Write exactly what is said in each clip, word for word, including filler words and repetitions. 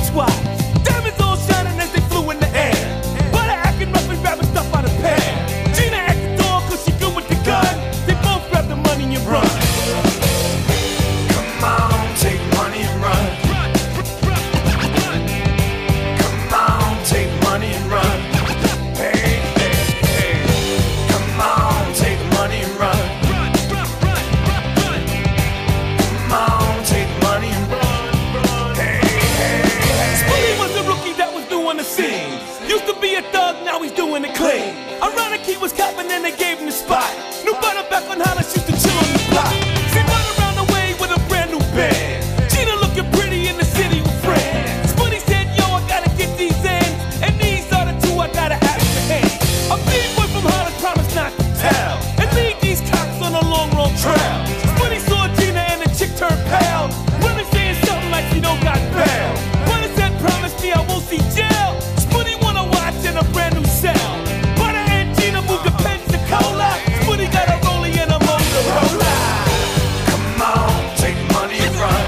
watch. Diamonds all shining as they flew in the air. Butter acting rough and grabbing stuff out of pan. Gina acting tall cause she good with the gun. They both grab the money and run. Come on, take money and run. Come on, take money and run. Hey, hey, hey. Come on, take money and run. Come on, take money and run. Hey, hey, hey. Spoonie was the rookie that was doing the scene. Used to be a thug, now he's doing it clean. Ironic he was capping and they gave him the spot. New butter back on Hollis used to chill on the block. See run around the way with a brand new band. Gina looking pretty in the city with friends. Spoonie said, yo, I gotta get these ends. And these are the two I gotta have to hand. A big boy from Hollis promised not to tell. And lead these cops on a long, long trail. Spoonie saw Gina and the chick turned pale. Women saying something like she don't got bail. Butter said, promise me I won't see jail. Spoonie wanna watch in a brand new cell. Butter and Gina moved to Pensacola. Spoonie got a rollie and a Motorola. Come on, take money and run.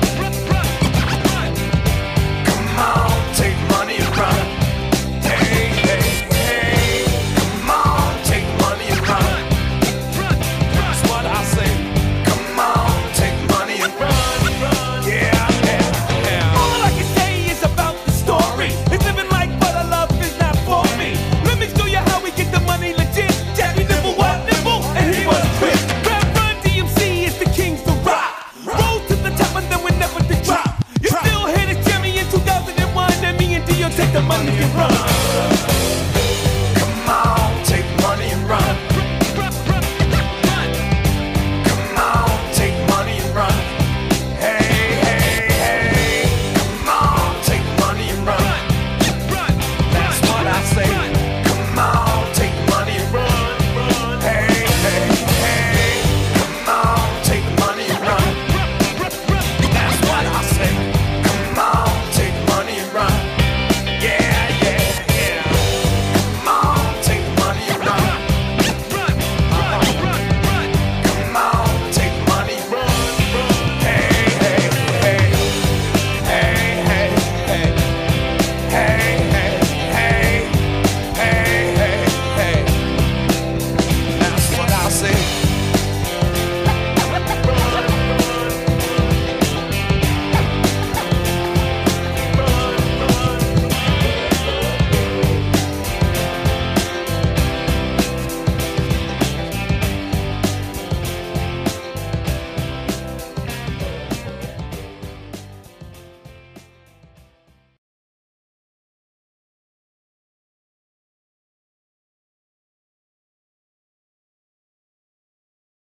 Come on, take money and run. Hey, hey, hey. Come on, take money and run. That's what I say. Come on, take money and run. Yeah, yeah, yeah. All I can say is about the story. It's living like butter love is not for me. Let me show you how we get the money legit. Jackie Nibble, what nibble? And he was quick. Rap Run D M C is the kings to rock. Rose to the top and then we never did drop. You still hear this Jimmy in two thousand one. And me and Dio take the money and run.